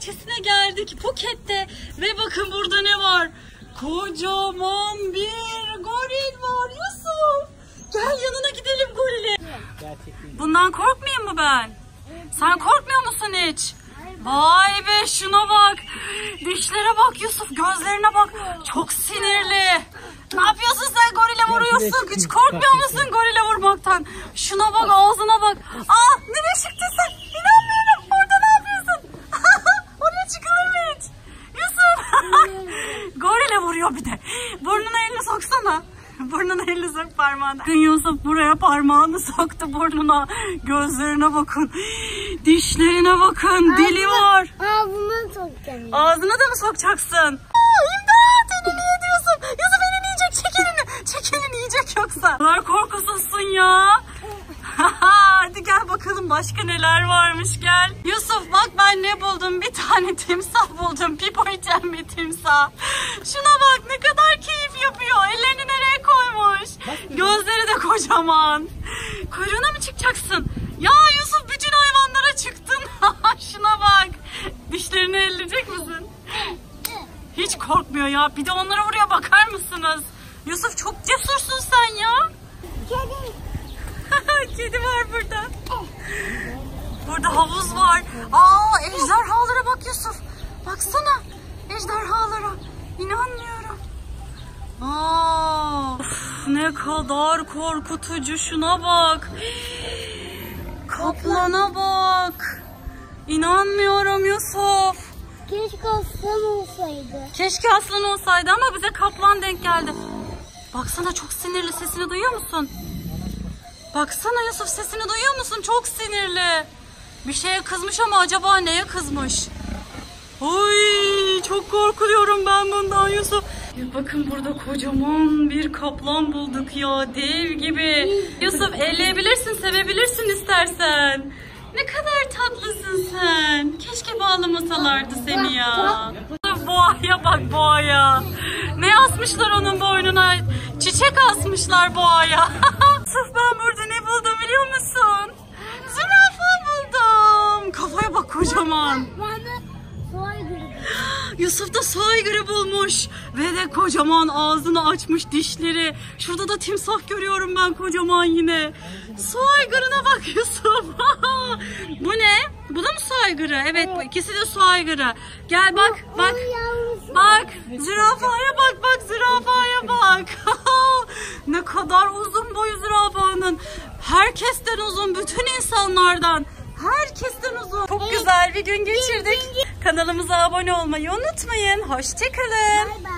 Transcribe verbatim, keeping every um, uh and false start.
bahçesine geldik Phuket'te ve bakın burada ne var? Kocaman bir goril var Yusuf. Gel yanına gidelim gorile. Bundan korkmayayım mı ben? Sen korkmuyor musun hiç? Vay be, şuna bak. Dişlere bak Yusuf, gözlerine bak. Çok sinirli. Ne yapıyorsun sen, gorile vuruyorsun? Hiç korkmuyor musun gorile vurmaktan? Şuna bak, ağzına bak. Aa, nereye çıktın sen? İnanmıyorum. Orada ne yapıyorsun? Oraya çıkılır mı hiç? Yusuf. Gorile vuruyor bir de. Burnuna elini soksana. Burnuna elini sok, parmağına. Yusuf buraya parmağını soktu burnuna. Gözlerine bakın. Dişlerine bakın. Ağzına, dili var. Ağzına sokacağım. Ağzına da mı sokacaksın? Aa, imdat! Elini yediyorsun. Yusuf elini yiyecek. Çek elini. Çek elini, yiyecek yoksa. Ne kadar korkusuzsun ya. Hadi gel bakalım başka neler varmış, gel. Yusuf bak ben ne buldum, bir tane timsah buldum. Pipoyten bir timsah. Şuna bak ne kadar keyif yapıyor. Ellerini nereye koymuş. Gözleri de kocaman. Kuyruğuna mı çıkacaksın? Ya Yusuf bütün hayvanlara çıktın. Şuna bak. Dişlerini elleyecek misin? Hiç korkmuyor ya. Bir de onlara vuruyor, bakar mısınız? Yusuf çok cesursun sen ya. Kedi. Kedi var burada. Burada havuz var. Aa, ejderhalara bak Yusuf. Baksana ejderhalara. İnanmıyorum. Aa, of, ne kadar korkutucu, şuna bak. Kaplana bak. İnanmıyorum Yusuf. Keşke aslan olsaydı. Keşke aslan olsaydı ama bize kaplan denk geldi. Baksana çok sinirli, sesini duyuyor musun? Baksana Yusuf, sesini duyuyor musun? Çok sinirli. Bir şeye kızmış ama acaba neye kızmış? Oy, çok korkuyorum ben bundan Yusuf. Ya bakın burada kocaman bir kaplan bulduk ya, dev gibi. Yusuf elleyebilirsin, sevebilirsin istersen. Ne kadar tatlısın sen. Keşke bağlamasalardı seni ya. Boğaya bak, boğaya. Ne asmışlar onun boynuna? Çiçek asmışlar boğaya. Yusuf ben burada ne buldum biliyor musun? Zürafa buldum. Kafaya bak kocaman. Yusuf da su aygırı bulmuş. Ve de kocaman ağzını açmış, dişleri. Şurada da timsah görüyorum ben kocaman yine. Su aygırına bak Yusuf. Bu ne? Bu da mı su aygırı? Evet, bu ikisi de su aygırı. Gel bak bak. Bak zürafaya bak bak zürafaya bak. Ne kadar uzun boyu zürafanın. Herkesten uzun, bütün insanlardan. Herkesten uzun. Çok güzel bir gün geçirdik. Kanalımıza abone olmayı unutmayın. Hoşçakalın.